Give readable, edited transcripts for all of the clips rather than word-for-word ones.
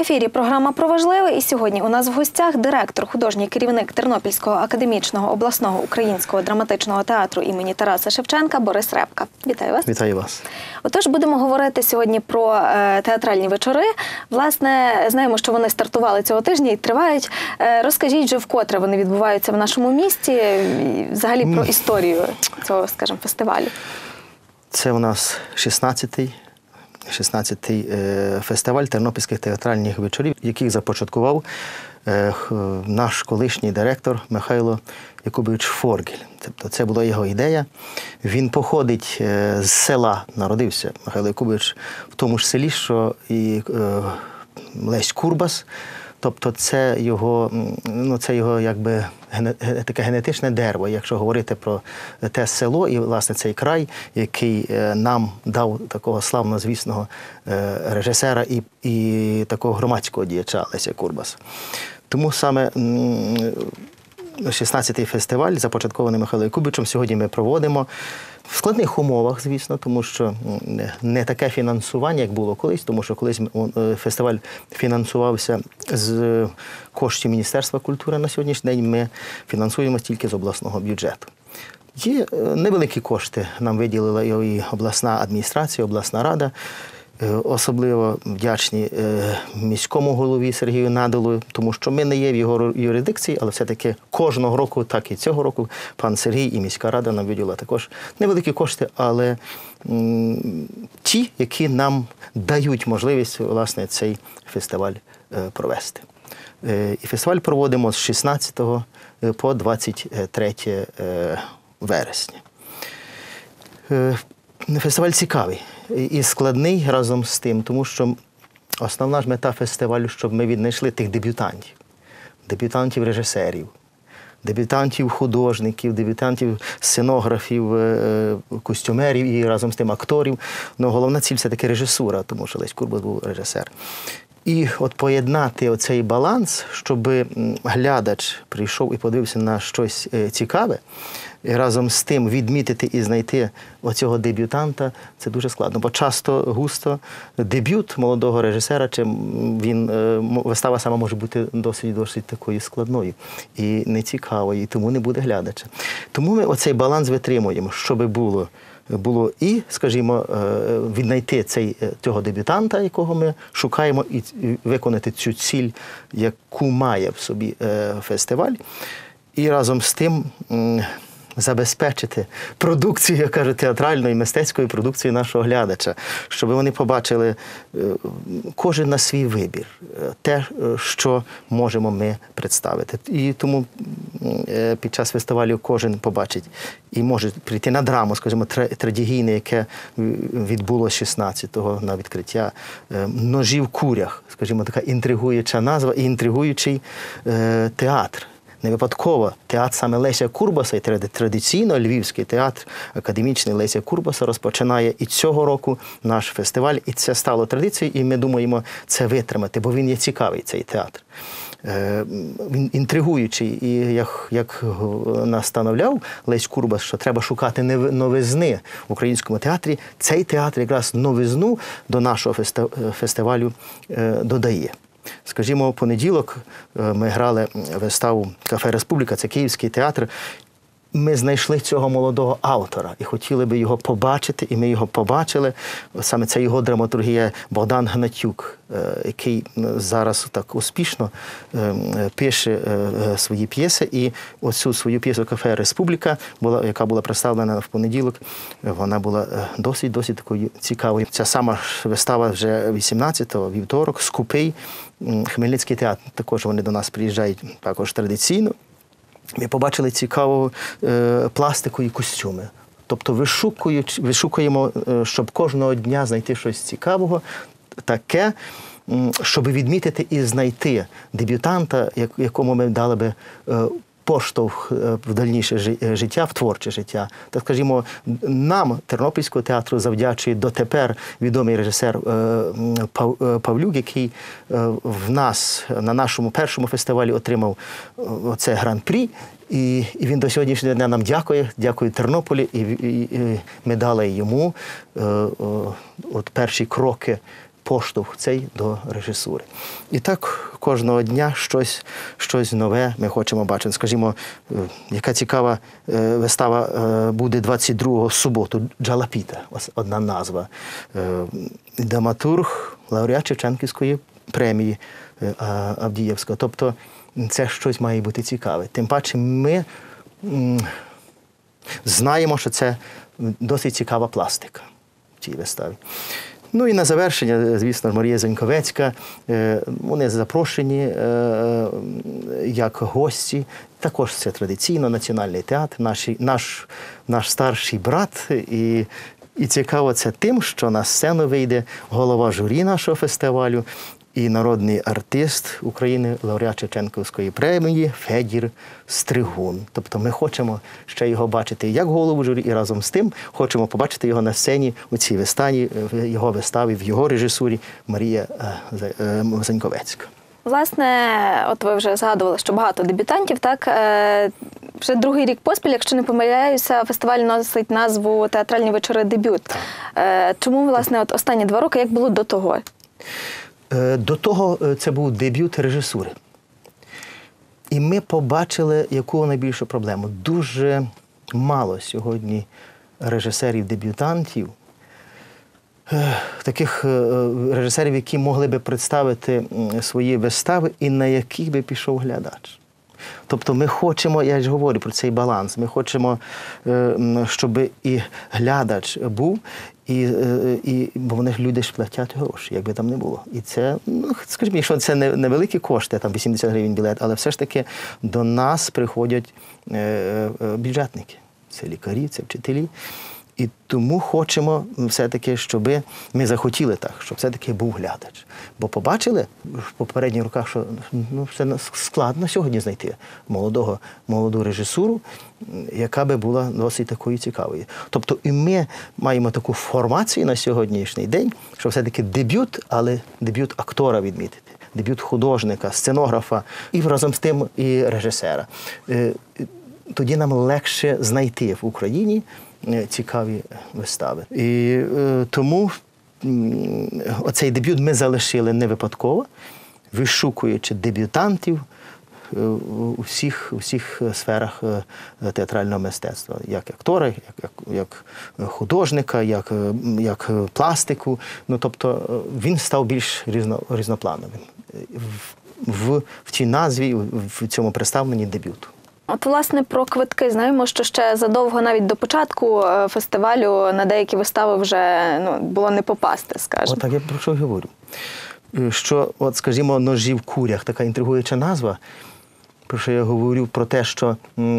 ефірі програма «Про важливе» і сьогодні у нас в гостях директор, художній керівник Тернопільського академічного обласного українського драматичного театру імені Тараса Шевченка Борис Репка. Вітаю вас. Вітаю вас. Отож, будемо говорити сьогодні про театральні вечори. Власне, знаємо, що вони стартували цього тижня і тривають. Розкажіть же, вкотре вони відбуваються в нашому місті, взагалі про історію цього, скажімо, фестивалю. Це у нас 16-й фестиваль тернопільських театральних вечорів, який започаткував наш колишній директор Михайло Якубович Форгель. Тобто це була його ідея. Він походить з села, народився Михайло Якубович в тому ж селі, що і Лесь Курбас. Тобто це його якби таке генетичне дерево, якщо говорити про те село і, власне, цей край, який нам дав такого славнозвісного режисера і такого громадського діяча Леся Курбаса. Тому саме 16-й фестиваль, започаткований Михайлом Якубовичем, сьогодні ми проводимо в складних умовах, звісно, тому що не таке фінансування, як було колись, тому що колись фестиваль фінансувався з коштів Міністерства культури. На сьогоднішній день ми фінансуємо тільки з обласного бюджету. Є невеликі кошти, нам виділила і обласна адміністрація, обласна рада. Особливо вдячні міському голові Сергію Надалу, тому що ми не є в його юрисдикції, але все-таки кожного року, так і цього року, пан Сергій і міська рада нам виділила також невеликі кошти, але ті, які нам дають можливість, власне, цей фестиваль провести. І фестиваль проводимо з 16 по 23 вересня. Фестиваль цікавий і складний разом з тим, тому що основна ж мета фестивалю, щоб ми віднайшли тих дебютантів-режисерів, дебютантів-художників, дебютантів-сценографів, костюмерів і разом з тим акторів. Но головна ціль – це таки режисура, тому що Лесь Курбас був режисер. І от поєднати оцей баланс, щоб глядач прийшов і подивився на щось цікаве, і разом з тим відмітити і знайти оцього дебютанта, це дуже складно. Бо часто, густо дебют молодого режисера, вистава сама може бути досить такою складною і нецікавою, і тому не буде глядача. Тому ми оцей баланс витримуємо, щоб було і, скажімо, віднайти цього дебютанта, якого ми шукаємо, і виконати цю ціль, яку має в собі фестиваль, і разом з тим забезпечити продукцію, я кажу, театральної, мистецької продукції нашого глядача, щоб вони побачили кожен на свій вибір, те, що можемо ми представити. І тому під час фестивалю кожен побачить і може прийти на драму, скажімо, трагедійне, яке відбулося 16-го на відкриття «Ножі в курях», скажімо, така інтригуюча назва і інтригуючий театр. Не випадково театр саме Леся Курбаса, і традиційно Львівський театр академічний Леся Курбаса розпочинає і цього року наш фестиваль, і це стало традицією, і ми думаємо це витримати, бо він є цікавий, цей театр. Він інтригуючий, і як настановляв Лесь Курбас, що треба шукати новизни в українському театрі, цей театр якраз новизну до нашого фестивалю додає. Скажімо, в понеділок ми грали виставу «Кафе Республіка», це Київський театр. Ми знайшли цього молодого автора і хотіли би його побачити, і ми його побачили. Саме це його драматургія Богдан Гнатюк, який зараз так успішно пише свої п'єси. І оцю свою п'єсу «Кафе Республіка», яка була представлена в понеділок, вона була досить такою цікавою. Ця сама вистава вже 18-го, вівторок, «Скупий», Хмельницький театр. Також вони до нас приїжджають також традиційно. Ми побачили цікаву пластику і костюми. Тобто вишукуємо, щоб кожного дня знайти щось цікавого, таке, щоб відмітити і знайти дебютанта, якому ми дали би поштовх в дальніше життя, в творче життя. Так, скажімо, нам, Тернопільського театру, завдячує дотепер відомий режисер Павлюк, який в нас, на нашому першому фестивалі отримав оце гран-прі. І він до сьогоднішнього дня нам дякує Тернополі, і ми дали йому от перші кроки поштовх цей до режисури. І так кожного дня щось нове ми хочемо бачити. Скажімо, яка цікава вистава буде 22-го суботу, «Джалапіта», ось одна назва. Драматург, лауреат Шевченківської премії Авдіївського. Тобто це щось має бути цікаве. Тим паче ми знаємо, що це досить цікава пластика в цій виставі. Ну і на завершення, звісно, Марія Заньковецька. Вони запрошені як гості. Також це традиційно Національний театр, наш старший брат. І цікаво це тим, що на сцену вийде голова журі нашого фестивалю і народний артист України, лауреат Шевченківської премії Федір Стригун. Тобто ми хочемо ще його бачити як голову журі, і разом з тим хочемо побачити його на сцені у цій виставі, в його виставі, в його режисурі Марія Заньковецька. Власне, от ви вже згадували, що багато дебютантів, так? Вже другий рік поспіль, якщо не помиляюся, фестиваль носить назву «Театральні вечори. Дебют». Чому, власне, от останні 2 роки, як було до того? До того це був дебют режисури. І ми побачили, яку найбільшу проблему. Дуже мало сьогодні режисерів-дебютантів, таких режисерів, які могли би представити свої вистави і на яких би пішов глядач. Тобто ми хочемо, я ж говорю про цей баланс, ми хочемо, щоб і глядач був, бо вони ж люди ж платять гроші, як би там не було. І це, скажімо, якщо це невеликі кошти, там 80 гривень білет, але все ж таки до нас приходять бюджетники. Це лікарі, це вчителі. І тому хочемо все-таки, щоб ми захотіли так, щоб все-таки був глядач. Бо побачили в попередніх роках, що це складно сьогодні знайти молоду режисуру, яка би була досить такою цікавою. Тобто і ми маємо таку формацію на сьогоднішній день, що все-таки дебют, але дебют актора відмітити, дебют художника, сценографа і разом з тим і режисера. Тоді нам легше знайти в Україні цікаві вистави. І тому оцей дебют ми залишили не випадково, вишукуючи дебютантів у всіх сферах театрального мистецтва. Як актора, як художника, як пластику. Ну, тобто він став більш різноплановим в цій назві, в цьому представленні дебюту. От, власне, про квитки. Знаємо, що ще задовго навіть до початку фестивалю на деякі вистави вже було не попасти, скажімо. Отак я про що говорю. Що, от, скажімо, «Ножі в курях» – така інтригуюча назва, про що я говорю, про те, що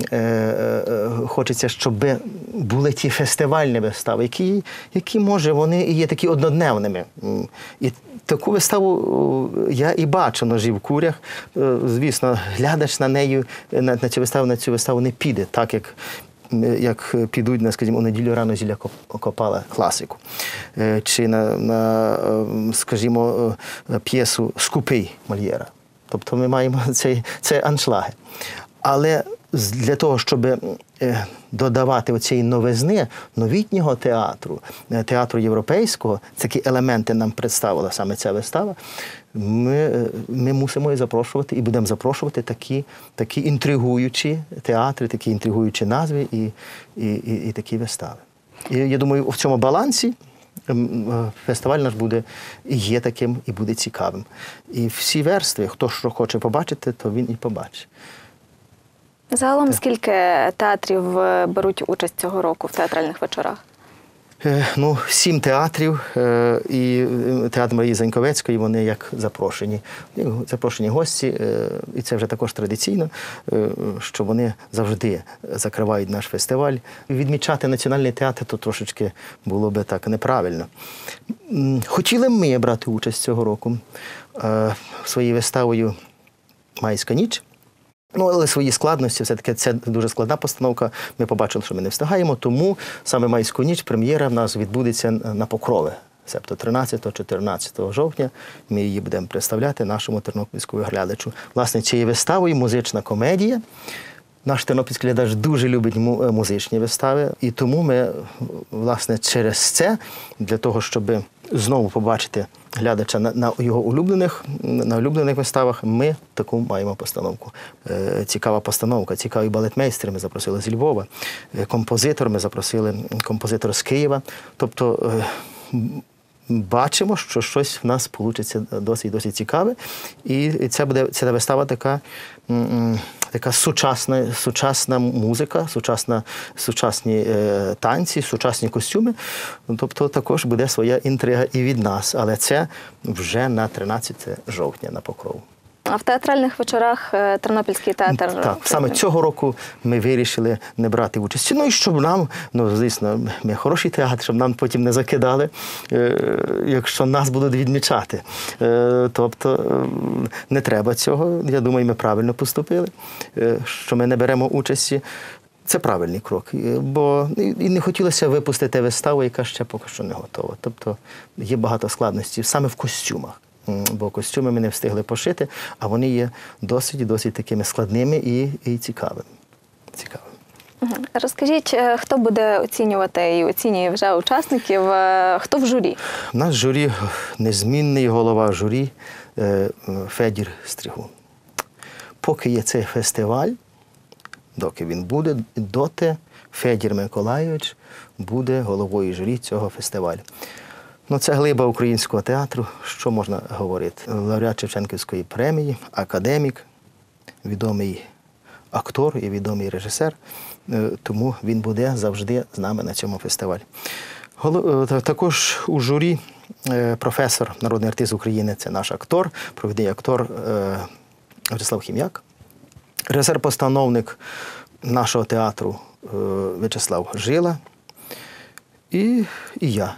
хочеться, щоб були ті фестивальні вистави, які може, вони і є такі однодневними. І таку виставу я і бачу «Ножі в курях». Звісно, глядач на цю виставу не піде, так як підуть, скажімо, у неділю рано зілля копала класику. Чи скажімо, п'єсу «Скупий» Мольєра. Тобто ми маємо це аншлаги. Але для того, щоб додавати оцієї новизни, новітнього театру європейського, такі елементи нам представила саме ця вистава, ми мусимо і запрошувати, і будемо запрошувати такі інтригуючі театри, такі інтригуючі назви і такі вистави. І я думаю, в цьому балансі фестиваль наш буде і є таким, і буде цікавим. І всі верстви, хто що хоче побачити, то він і побачить. Загалом, скільки театрів беруть участь цього року в театральних вечорах? 7 театрів, і театр Марії Заньковецької, вони як запрошені гості, і це вже також традиційно, що вони завжди закривають наш фестиваль. Відмічати Національний театр, то трошечки було би так неправильно. Хотіли ми брати участь цього року своєю виставою «Майська ніч». Але свої складності, все-таки це дуже складна постановка, ми побачили, що ми не встигаємо, тому саме «Майську ніч» прем'єра в нас відбудеться на Покрове, себто 13-14 жовтня. Ми її будемо представляти нашому тернопільському глядачу. Власне, цією виставою музична комедія. Наш тернопільський глядач дуже любить музичні вистави, і тому ми, власне, через це, для того, щоб знову побачити глядача на його улюблених виставах, ми таку маємо постановку. Цікава постановка, цікавий балетмейстер ми запросили з Львова, композитор ми запросили, композитор з Києва. Тобто бачимо, що щось в нас вийде досить цікаве. І ця вистава така сучасна музика, сучасні танці, сучасні костюми. Тобто також буде своя інтрига і від нас. Але це вже на 13 жовтня на Покрову. А в театральних вечорах Тернопільський театр? Так, саме цього року ми вирішили не брати участь. Ну і щоб нам, звісно, ми хороший театр, щоб нам потім не закидали, якщо нас будуть відмічати. Тобто не треба цього. Я думаю, ми правильно поступили, що ми не беремо участі. Це правильний крок, бо і не хотілося випустити виставу, яка ще поки що не готова. Тобто є багато складностей саме в костюмах. Бо костюми ми не встигли пошити, а вони є досить такими складними і цікавими. Розкажіть, хто буде оцінювати і оцінює вже учасників, хто в журі? У нас в журі незмінний голова журі Федір Стригун. Поки є цей фестиваль, доки він буде, доти Федір Миколайович буде головою журі цього фестивалю. Це глиба українського театру, що можна говорити. Лауреат Шевченківської премії, академік, відомий актор і відомий режисер, тому він буде завжди з нами на цьому фестивалі. Також у журі професор, народний артист України, це наш актор, провідний актор В'ячеслав Хім'як, режисер-постановник нашого театру В'ячеслав Жила і я.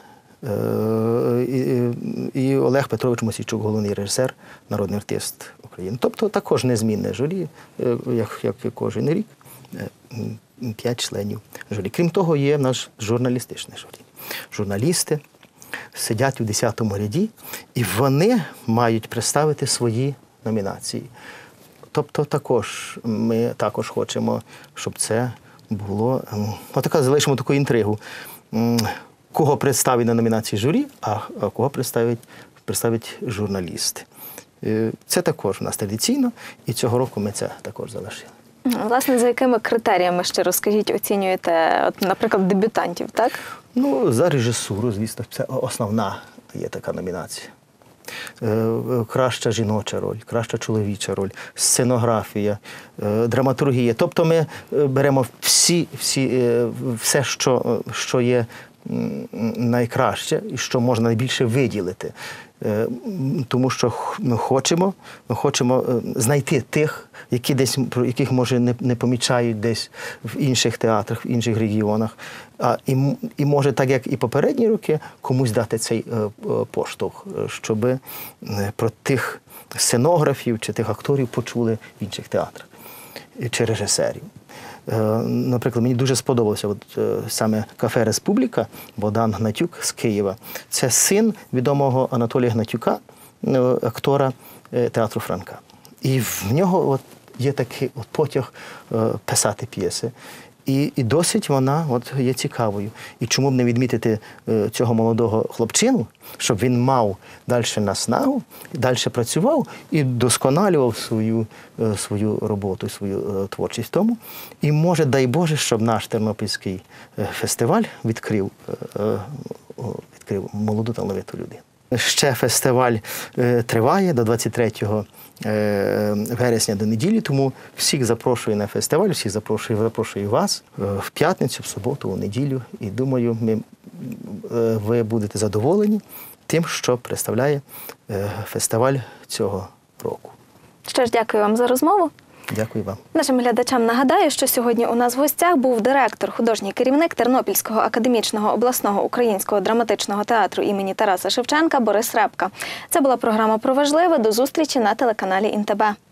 І Олег Петрович Мосійчук, головний режисер, народний артист України. Тобто також незмінне журі, як і кожен рік, 5 членів журі. Крім того, є в нас журналістичне журі. Журналісти сидять у 10-му ряді, і вони мають представити свої номінації. Тобто ми також хочемо, щоб це було, залишимо таку інтригу. Кого представить на номінації журі, а кого представить журналісти. Це також у нас традиційно, і цього року ми це також залишили. Власне, за якими критеріями, ще розкажіть, оцінюєте, наприклад, дебютантів, так? За режисуру, звісно, це основна є така номінація. Краща жіноча роль, краща чоловіча роль, сценографія, драматургія. Тобто ми беремо все, що є найкраще і що можна найбільше виділити. Тому що ми хочемо знайти тих, яких, може, не помічають десь в інших театрах, в інших регіонах. І може, так як і попередні роки, комусь дати цей поштовх, щоб про тих сценографів чи тих акторів почули в інших театрах чи режисерів. Наприклад, мені дуже сподобався саме «Кафе Республіка», Богдан Гнатюк з Києва. Це син відомого Анатолія Гнатюка, актора театру Франка. І в нього є такий потяг писати п'єси. І досить вона є цікавою. І чому б не відмітити цього молодого хлопчину, щоб він мав далі наснагу, далі працював і досконалював свою роботу, свою творчість в тому. І може, дай Боже, щоб наш Тернопільський фестиваль відкрив молоду талановиту людину. Ще фестиваль триває до 23 вересня до неділі, тому всіх запрошую на фестиваль, всіх запрошую вас в п'ятницю, в суботу, у неділю. І думаю, ви будете задоволені тим, що представляє фестиваль цього року. Що ж, дякую вам за розмову. Дякую вам. Нашим глядачам нагадаю, що сьогодні у нас в гостях був директор, художній керівник Тернопільського академічного обласного українського драматичного театру імені Тараса Шевченка Борис Репка. Це була програма «Про важливе». До зустрічі на телеканалі ІНТБ.